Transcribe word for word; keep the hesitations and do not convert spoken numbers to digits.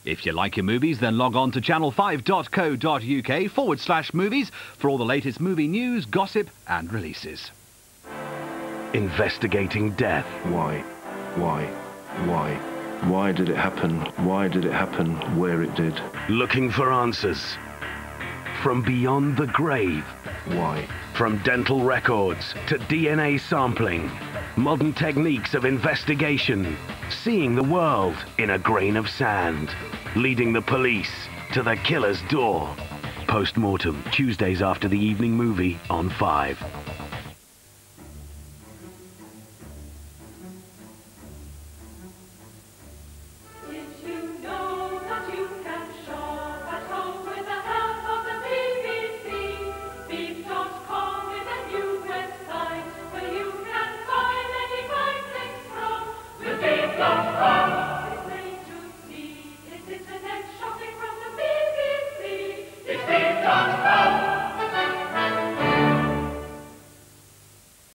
If you like your movies, then log on to channel five dot co dot uk forward slash movies for all the latest movie news, gossip and releases. Investigating death. Why? Why? Why? Why did it happen? Why did it happen where it did? Looking for answers. From beyond the grave. Why? From dental records to D N A sampling. Modern techniques of investigation. Seeing the world in a grain of sand. Leading the police to the killer's door. Post Mortem, Tuesdays after the evening movie on five.